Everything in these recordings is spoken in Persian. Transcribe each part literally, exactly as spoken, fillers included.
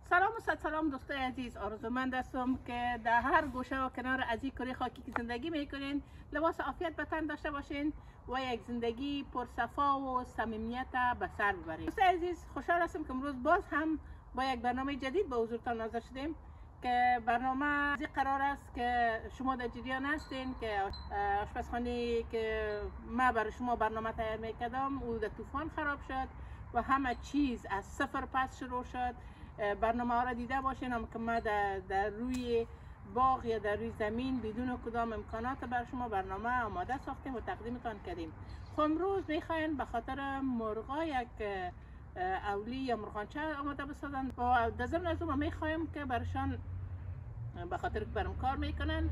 سلام و صد سلام دوستای عزیز، آرزومند هستم که در هر گوشه و کنار از این کره خاکی که زندگی میکنین لباس عافیت به تن داشته باشین و یک زندگی پرصفا و صمیمیت به سر ببرین. دوستای عزیز، خوشحال هستم که امروز باز هم با یک برنامه جدید به حضورتان حاضر شدیم که برنامه از قرار است که شما در جریان هستین که آشپزخانه که ما برای شما برنامه تیار میکردم او در طوفان خراب شد و همه چیز از صفر پس شروع شد. برنامه ها را دیده باشین هم که ما در, در روی باغ یا در روی زمین بدون کدام امکانات بر شما برنامه آماده ساختیم و تقدیمتان کردیم. خب امروز میخواین به خاطر مرغا یک اولی یا مرغانچه آماده بسازن و در ضمن از اون میخوایم که برشان به خاطر که برام کار میکنن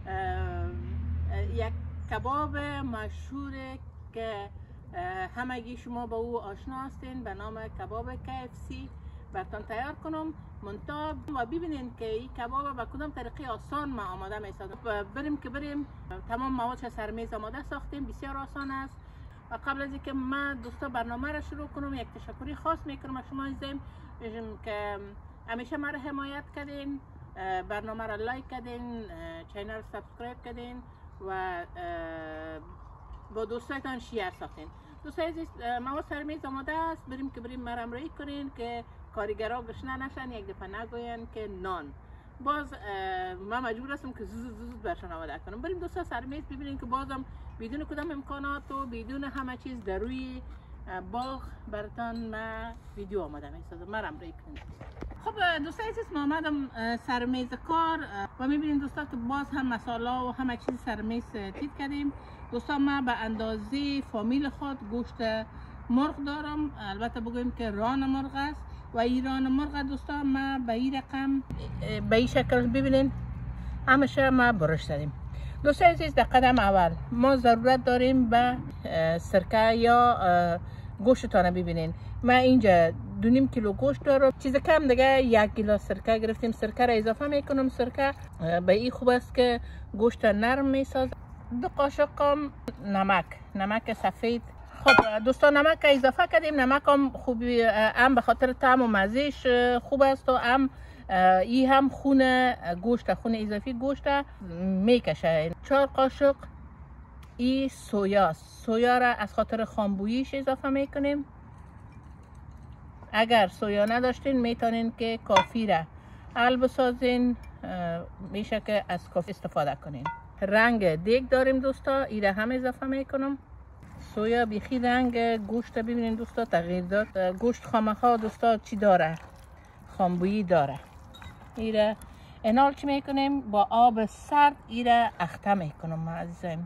یک کباب مشهور که همگی شما با او آشنا هستین به نام کباب کی اف سی براتون تیار کنم منتها و ببینین که این کباب به کدام طریقه آسان ما آماده میسازم. بریم که بریم تمام مواد سر میز آماده ساختیم، بسیار آسان است. و قبل از اینکه من دوستا برنامه را شروع کنم یک تشکری خاص میکنم از شما عزیزم که همیشه ما را حمایت کردین، برنامه را لایک کردین، چینل را سابسکرایب کردین و با دوستایتان شیر ساختین. دوستای عزیز، مواد سر میز آماده است، بریم که بریم مرا همراهی کنین که کارگرها گشنه نشن یک دفعه نگوین که نان. باز من مجبور هستم که زود زود برشان آماده کنم. بریم دوستا سر میز ببینین که بازم بدون کدام امکانات و بدون همه چیز در روی باغ براتون ما ویدیو آماده میسازم. مرا همراهی کنین. خب دوستای عزیز، ما آمدم سر میز کار و میبینین دوستا که باز هم مساله و همه چیز سر میز تیت کردیم. دوستا ما به اندازه فامیل خود گوشت مرغ دارم، البته بگویم که ران مرغ است و این ران مرغ دوستا ما به این رقم به این شکل ببینین همیشه ما برش داریم. دوستای عزیز، در قدم اول ما ضرورت داریم به سرکه یا گوشتانه. ببینین ما اینجا دو نیم کیلو گوشت دارم، چیز کم دیگه یک گیلاس سرکه گرفتیم. سرکه را اضافه میکنم. سرکه به این خوب است که گوشت نرم میسازه. دو قاشق نمک، نمک سفید. خب دوستان، نمک اضافه کردیم. نمک هم خوبی، هم به خاطر طعم و مزهش خوب است و هم ای هم خون گوشت، خون اضافی گوشت میکشه. چهار قاشق ای سویا، سویا را از خاطر خامبوییش اضافه میکنیم. اگر سویا نداشتین میتونین که کافی را حل بسازین، میشه که از کافی استفاده کنین. رنگ دیگ داریم دوستا، ای را هم اضافه میکنم. سویا بیخی رنگ گوشت ببینین دوستا تغییر داد. گوشت خامخا دوستا چی داره؟ خامبویی داره. ای را انال چی میکنیم؟ با آب سرد ای را اخته میکنم عزیزم.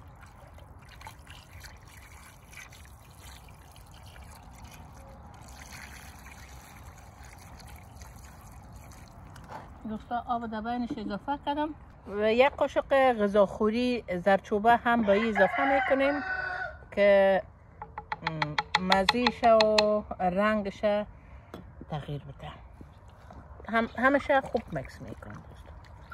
دوستا آب دبینش اضافه کردم و یک قاشق غذاخوری زردچوبه هم با این اضافه میکنیم که مزیش و رنگش تغییر بده. هم همشه خوب مکس میکنم دوستا.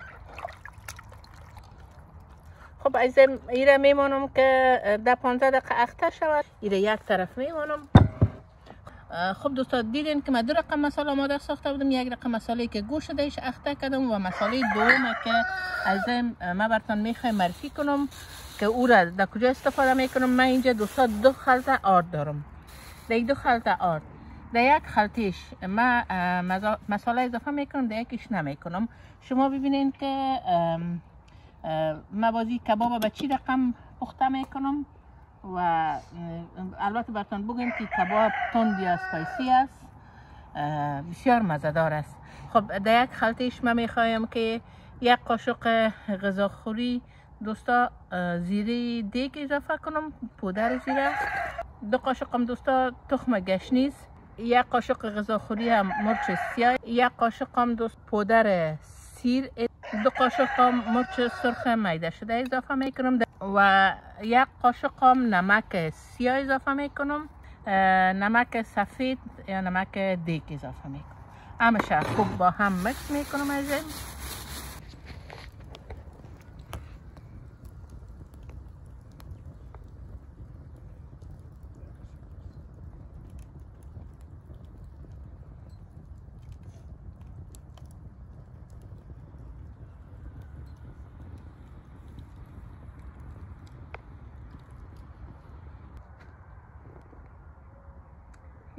خب عزیزم، ایره میمانم که ده پانزده دقیقه اخته شود. ایره یک طرف میمانم. خب دوستا، دیدین که من دو رقم مساله آماده ساخته بودم. یک رقم مساله که گوشت دیش اخته کردم و مساله دوم که عزیزم من براتون میخوایم معرفی کنم که او را در کجا استفاده میکنم. من اینجا دوستا دو خلطه آرد دارم. در دو خلطه آرد، در یک خلطیش من مساله اضافه میکنم، در یکیش نمیکنم. شما ببینین که من بازی کباب به چی رقم پخته میکنم و البته براتون بگم که کباب تند یا اسپایسی است، بسیار مزه‌دار است. خب در یک خلطیش من میخوایم که یک قاشق غذاخوری دوستا زیره دیگ اضافه کنم، پودر زیره. دو قاشق هم دوستا تخم گشنیز. یک قاشق غذاخوری هم مرچ سیاه. یک قاشق هم دوست پودر سیر. دو قاشق هم مرچ سرخ میده شده اضافه میکنم و یک قاشق هم نمک سیاه اضافه میکنم. نمک سفید یا نمک دیگ اضافه میکنم. همشه خوب با هم مکس میکنم عزیزم.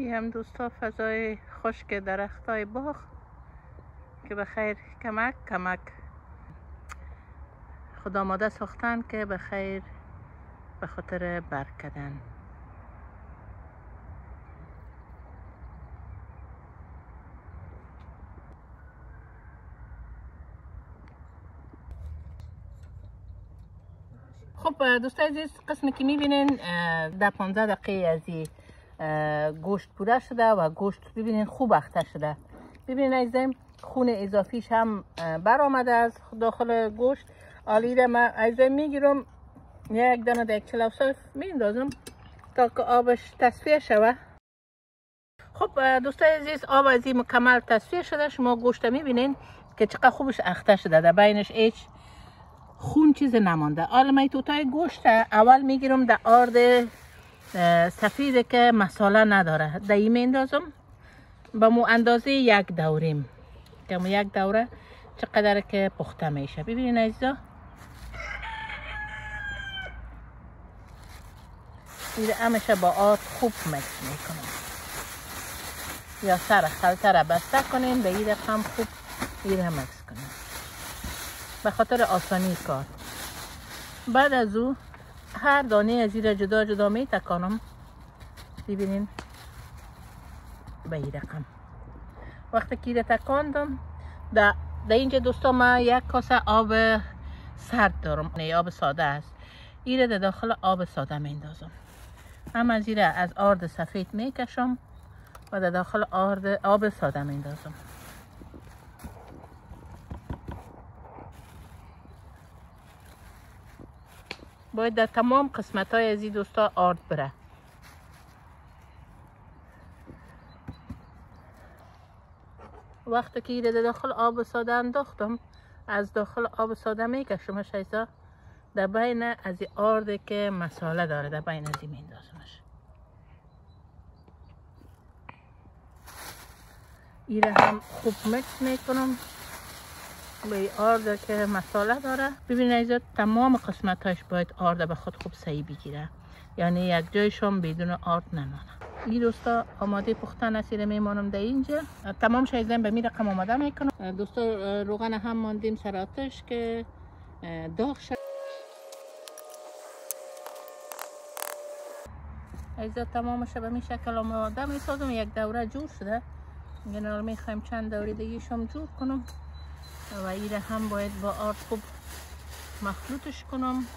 این هم دوستا فضای خشک درخت های باغ که بخیر کمک کمک خدا آماده ساختن که بخیر به خاطر برکدن. خب دوستان عزیز، قسمی که میبینین در پانزده دقیقه از این گوشت پوره شده و گوشت ببینین خوب اخته شده. ببینین عزیزم خون اضافیش هم برآمده از داخل گوشت. حالا من عزیزم میگیرم یک دانه در یک چلوصاف میندازم تا که آبش تصفیه شوه. خب دوستان عزیز، آب از این مکمل تصفیه شده. شما گوشت میبینین که چقدر خوبش اخته شده، در بینش هیچ خون چیز نمانده. حالا من توتای گوشت اول میگیرم در آرد سفید که مساله نداره، در این میندازم با مو اندازه یک دوریم که مو یک دوره چقدر که پخته میشه. ببینین عزیزا، این همیشه با آرد خوب مکس میکنم یا سر خلطه را بسته کنین به این رقم خوب این مکس کنین به خاطر آسانی کار. بعد از او هر دانه از این جدا جدا می تکانم. ببینین به این رقم وقتی که تکاندم در اینجا دوستا من یک کاسه آب سرد دارم، نه آب ساده است. این در داخل آب ساده می اندازم. هم از این از آرد سفید می کشم و در داخل آرد آب ساده می اندازم. باید در تمام قسمت های از این دوستا آرد بره. وقتی که ایره در داخل آب ساده انداختم، از داخل آب ساده میکشمش ایسا در بین از این آرد که مساله داره، در بین از این میندازمش. ایره هم خوب مکس میکنم به این آرد که مساله داره. ببینید ایزا تمام قسمتاش باید آرد به خود خوب صحیح بگیره، یعنی یک جایشون بدون آرد نمانه. این دوستا آماده پختن اسیره میمانم در اینجا. تمام شایزن به می رقم آماده میکنم. دوستا روغن هم ماندیم سر آتش که داغ شد. ایزا تمامش به می شکل آماده میسازم. یک دوره جور شده، یعنی میخوایم چند دوره دیگه شم جور کنم و ایره هم باید با آرد خوب مخلوطش کنم.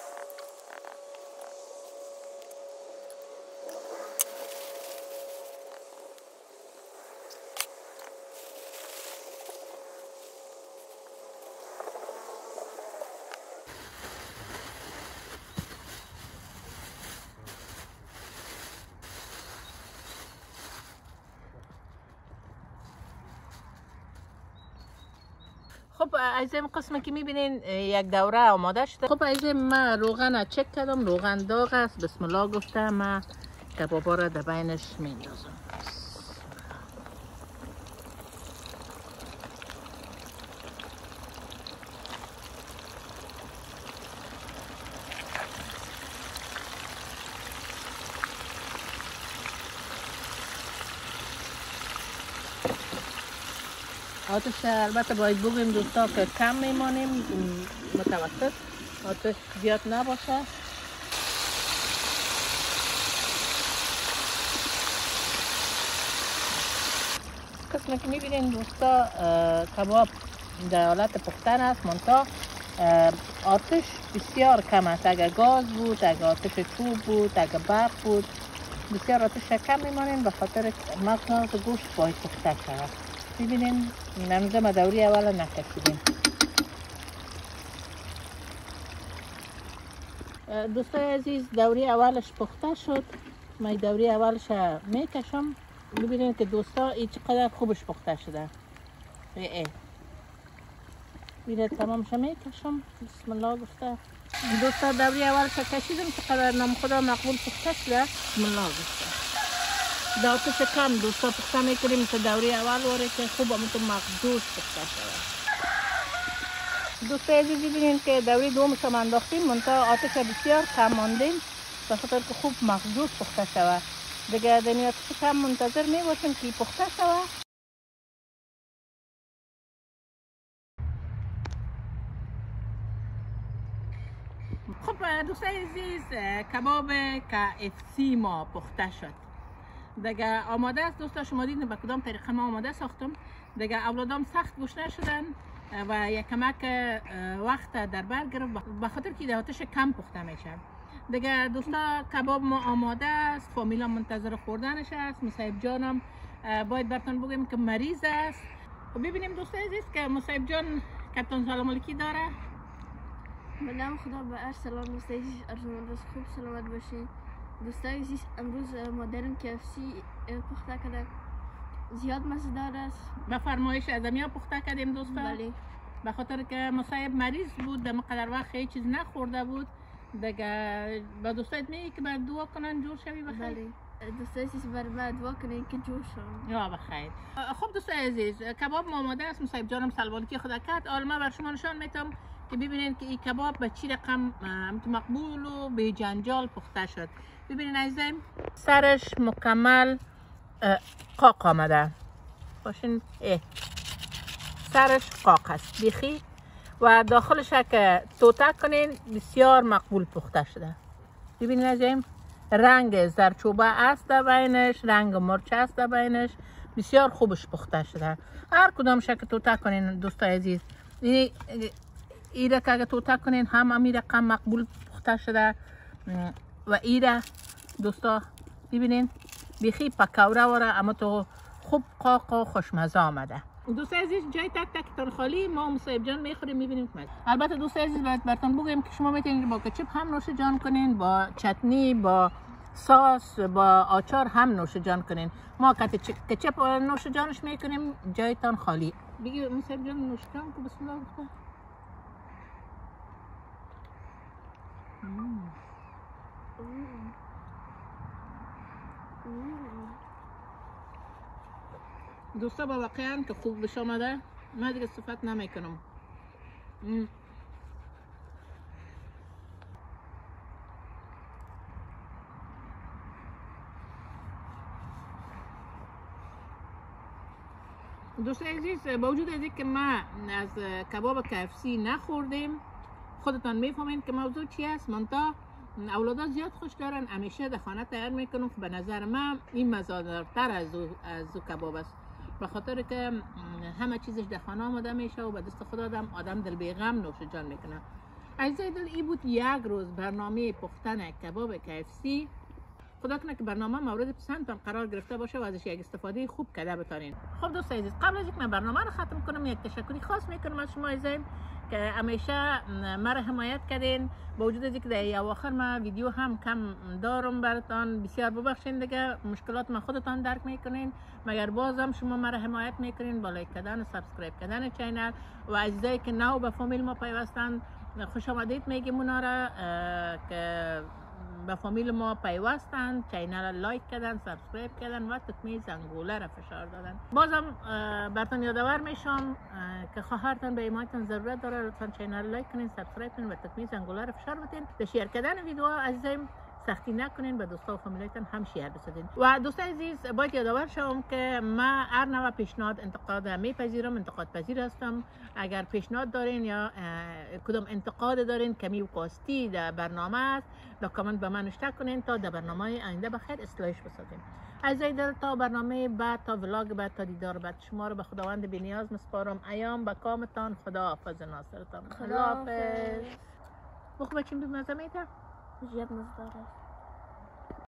خب عزیزم قسمه که میبینین یک دوره آماده شده. خب عزیزم من روغن چک کردم، روغن داغ است. بسم الله گفته من کبابا را در بینش میندازم. آتش البته باید بگویم دوستا که کم میمانیم، متوسط، آتش زیاد نباشه. قسمی که میبینین دوستا کباب در حالت پختن است، منتها آتش بسیار کم است. اگر گاز بود، اگر آتش چوب بود، اگر برق بود، بسیار آتش کم میمانیم به خاطر مغز گوشت باید پخته شود. ببینین نمیده ما دوری اول نکشیدیم. دوستای عزیز دوری اولش پخته شد، من دوری اولش میکشم. ببینین که دوستا این چقدر خوبش پخته شده. ای ببینید تمامش میکشم. بسم الله گفته دوستا دوری اولش کشیدم، چقدر نام خدا مقبول پخته شده. بسم الله گفته دا آتش کم دوستا پخته میکنیم تا دوری اول واره که خوب همونطور مقدوش پخته شده. دوستا عزیز ببینین که دوری دومش هم انداختیم، منتها آتش بسیار کم ماندیم به خاطر که خوب مقدوش پخته شود. دیگه دنیا کم منتظر می باشیم که پخته شود. خب دوستای عزیز، کباب که اف سی ما پخته شد دیگه آماده است. دوستا شما دیدین به کدام طریقه ما آماده ساختم. دیگه اولادام سخت گوش نشدن و یک کمک وقت در بر گرفت به خاطر که آتش کم پخته میشه. دیگه دوستا کباب ما آماده است، فامیلا منتظر خوردنش است. مصیب جانم باید براتون بگم که مریض است. و ببینیم دوستای عزیز که مصیب جان کپتان سلام علیکی داره. به نام خدا به هر سلام دوستای عزیز، ارزمند است، خوب سلامت باشین. دوستای عزیز امروز مادرم که اف سی پخته کرده، زیاد مزه‌دار است. به فرمایش از امیا پخته کردیم دوستا. بله. به خاطر که مصیب مریض بود، در مقدر وقت هیچ چیز نخورده بود. دیگه با دوستایت میگی که باید دعا کنن جور شوی بخیر. بله. دوستای عزیز بر من دعا کنین که جور شوم. یا بخیر. خب دوستای عزیز، کباب ما آماده است. مصیب جانم سلوالکی خدا کرد. حالا من بر شما نشان میدم که ببینید که این کباب به چی رقم مقبول و به جنجال پخته شد. ببینید عزیزم، سرش مکمل قاق آمده باشین. اه. سرش قاق است بیخی و داخلش که توته کنین بسیار مقبول پخته شده. ببینید عزیزم، رنگ زرچوبه است در بینش، رنگ مرچ است در بینش، بسیار خوبش پخته شده. هر کدام شکل توته کنین دوستای عزیز، ایره که اگه توته کنین هم امی رقم مقبول پخته شده. و ایره دوستا ببینین بیخی پکوره وره، اما تو خوب قاق و خوشمزه آمده. دوستای عزیز، جای تک تک تان خالی ما مصیب جان میخوریم. میبینیم که البته دوستای عزیز باید براتون بگم که شما میتونید با کچپ هم نوش جان کنین، با چتنی، با ساس، با آچار هم نوش جان کنین. ما کچپ نوش جانش میکنیم، جایتان خالی. بگی مصیب جان نوش جان که بسم الله بخور. دوستا با واقعا که خوب بش آمده، من دیگه صفت نمی کنم. دوستای عزیز، با وجود از اینکه ما از کباب که اف سی نخوردیم، خودتان میفهمین که موضوع چی است. منتها اولادا زیاد خوش دارن، همیشه در خانه تیار میکنم. به نظر من این مزه‌دارتر از از کباب است، به خاطر که همه چیزش در خانه آماده میشه و به دست خود آدم آدم دل بیغم نوش جان میکنه. عزیزای دل، این بود یک روز برنامه پختن کباب که اف سی. خدا کنه که برنامه مورد پسندتان قرار گرفته باشه و ازش یک استفاده خوب کرده بتارین. خب دوستای عزیز، قبل از اینکه من برنامه رو ختم کنم، یک تشکری خاص میکنم از شما عزیزان که همیشه مرا حمایت کردین. با وجود از اینکه در اواخر من ویدیو هم کم دارم براتان، بسیار ببخشید دیگه، مشکلات من خودتان درک میکنین، مگر بازم شما مرا حمایت میکنین با لایک کردن و سابسکرایب کردن چینل. و عزیزایی که نو به فامیل ما پیوستن، خوش آمدید میگیم اونا را که به فامیل ما پیوستن، چینل لایک کردن، سابسکرایب کردن و تکمه زنگوله را فشار دادن. بازم براتون یادآور میشم که خواهرتان به حمایتتان ضرورت داره. لطفا چینل لایک کنین، سابسکرایب کنین و تکمه زنگوله را فشار بدین. به شیر کردن ویدیو عزیزم سختی نکنین، به دوستا و فامیلایتان هم شیر بسازین. و دوستای عزیز، باید یادآور شم که من هر نوع پیشنهاد انتقاد میپذیرم، انتقاد پذیر هستم. اگر پیشنهاد دارین یا کدام انتقاد دارین کمی و کاستی در برنامه است، در کامنت به من نوشته کنین تا در برنامه آینده بخیر اصلاحش بسازیم. عزیزای دل، تا برنامه بعد، تا ولاگ بعد، تا دیدار بعد، شما رو به خداوند بی‌نیاز مسپارم. ایام به کامتان. خدا حافظ ناصرتان. خدا حافظ. بخو بچیم بی مزه میده؟ زیاد مزه‌دار است.